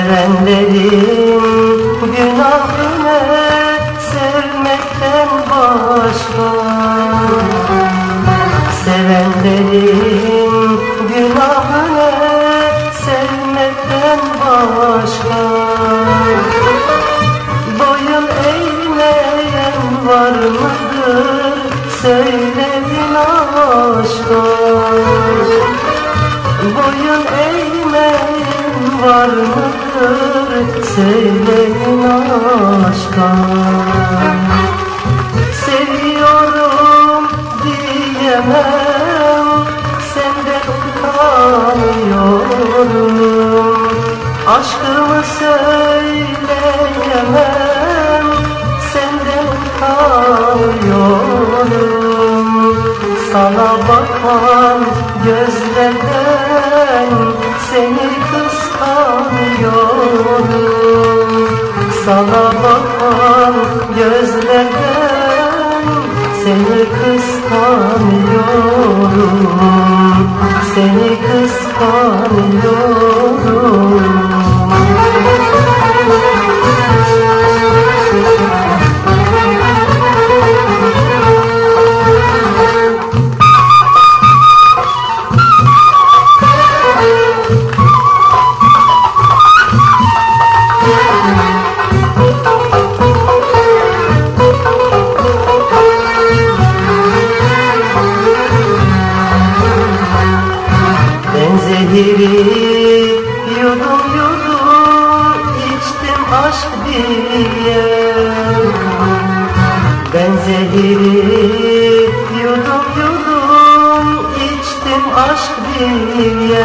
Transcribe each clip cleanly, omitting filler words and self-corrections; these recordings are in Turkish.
Sevenlerin günahını sevmekten başka, sevenlerin günahını sevmekten başka, boyun eğmeyen var mıdır söyleyin aşka? Boyun eğmeyen var mıdır söyleyin aşka? Seviyorum diyemem, senden utanıyorum. Aşkımı söyleyemem, senden utanıyorum. Sana bakan gözlerden seni kıskanıyorum. Sana bakan gözlerden seni kıskanıyorum. Seni kıskanıyorum. Zehiri yudum yudum içtim aşk diye. Ben zehiri yudum yudum içtim aşk diye.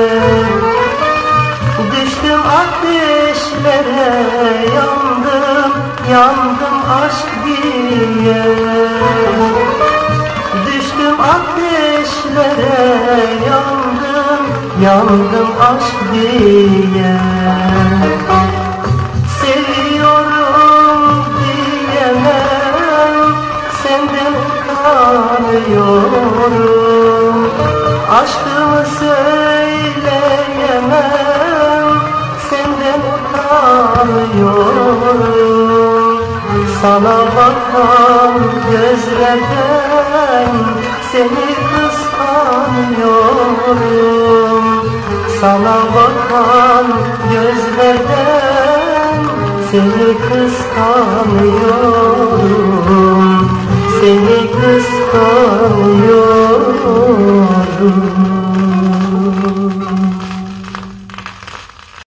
Düştüm ateşlere, yandım, yandım aşk diye. Düştüm ateşlere, yandım, yandım aşk diye. Seviyorum diyemem, senden utanıyorum. Aşkımı söyleyemem, senden utanıyorum. Sana bakan gözlerden seni kıskanıyorum. Sana bakan gözlerden seni kıskanıyorum. Seni kıskanıyorum.